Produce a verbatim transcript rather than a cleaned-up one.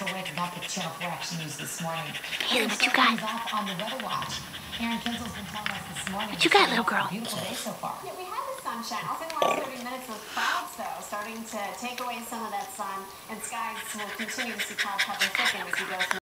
for waking up with Channel four Action News this morning. Haley, what you got? Off on the weather watch. Aaron Kinsel's been telling us this morning. What you got, little girl? Beautiful day so far. Yeah, we had the sunshine. Also, in the last thirty minutes, those clouds, though, starting to take away some of that sun, and skies will continue to see cloud cover thicken as we go through.